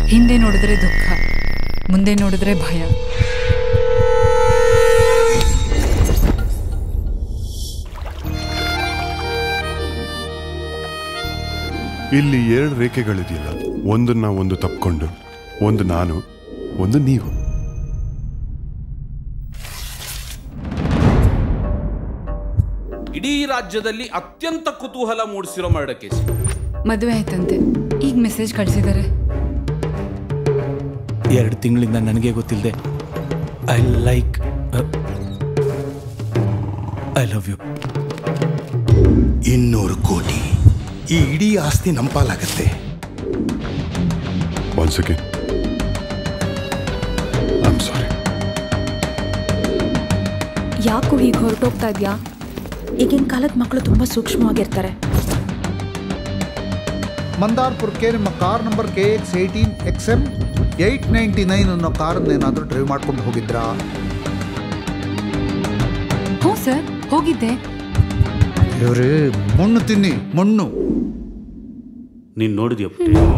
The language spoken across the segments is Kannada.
ಹಿಂದೆ ನೋಡಿದ್ರೆ ದುಃಖ, ಮುಂದೆ ನೋಡಿದ್ರೆ ಭಯ. ಇಲ್ಲಿ 2 ರೇಖೆಗಳಿದೆಯಲ್ಲ, ಒಂದನ್ನ ಒಂದು ತಪ್ಕೊಂಡು, ಒಂದು ನಾನು, ಒಂದು ನೀವು. ಇಡೀ ರಾಜ್ಯದಲ್ಲಿ ಅತ್ಯಂತ ಕುತೂಹಲ ಮೂಡಿಸಿರೋ ಮರ್ಡರ್ ಕೇಸ್. ಮದುವೆ ಆಯ್ತಂತೆ, ಈಗ ಮೆಸೇಜ್ ಕಳಿಸಿದ್ದಾರೆ. 2 ತಿಂಗಳಿಂದ ನನಗೆ ಗೊತ್ತಿಲ್ಲದೆ ಐ ಲವ್ ಯು. 200 ಕೋಟಿ, ಈ ಇಡೀ ಆಸ್ತಿ ನಂಪಾಲಾಗತ್ತೆ. Once again, I'm sorry. ಯಾಕೋ ಹೀಗೆ ಹೊರಟೋಗ್ತಾ ಇದೆಯಾ? ಈಗಿನ ಕಾಲದ ಮಕ್ಕಳು ತುಂಬ ಸೂಕ್ಷ್ಮವಾಗಿರ್ತಾರೆ. ಮಂದಾರ್ಪುರಕ್ಕೆ ನಿಮ್ಮ ಕಾರ್ ನಂಬರ್ KX18XM 899 ಅನ್ನೋ ಕಾರನ್ನೇನಾದರೂ ಡ್ರೈವ್ ಮಾಡ್ಕೊಂಡು ಹೋಗಿದ್ರಾ? ಹ್ಞೂ ಸರ್, ಹೋಗಿದ್ದೆ. ಇವ್ರೇ ಮಣ್ಣು ತಿನ್ನಿ, ಮಣ್ಣು. ನೀನು ನೋಡಿದ್ಯಾ?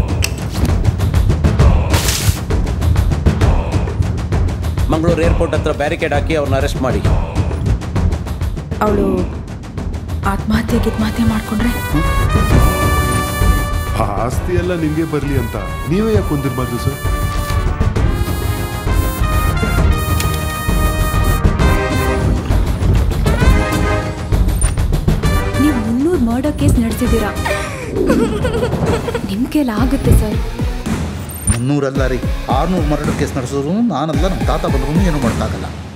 ಮಂಗಳೂರು ಏರ್ಪೋರ್ಟ್ ಹತ್ರ ಬ್ಯಾರಿಕೇಡ್ ಹಾಕಿ ಅವ್ರನ್ನ ಅರೆಸ್ಟ್ ಮಾಡಿ. ಅವಳು ಆತ್ಮಹತ್ಯೆ ಮಾಡ್ಕೊಂಡ್ರೆ ಆ ಆಸ್ತಿ ಎಲ್ಲ ನಿಮಗೆ ಬರಲಿ ಅಂತ ನೀವೇ ಯಾಕೆ ಹೊಂದಿರ್ಬಾರ್ದು ಸರ್? ನೀವು 300 ಮರ್ಡರ್ ಕೇಸ್ ನಡೆಸಿದ್ದೀರಾ. ನಿಮ್ಮ ಕೈಲಿ ಆಗುತ್ತೆ ಸರ್? 300 ಅಲ್ಲ ರೀ, 600 ಮರ್ಡರ್ ಕೇಸ್ ನಡೆಸೋರು ನಾನಲ್ಲ, ನಮ್ಮ ತಾತ ಬಂದ್ರು ಏನೂ ಮಾಡೋಕ್ಕಾಗಲ್ಲ.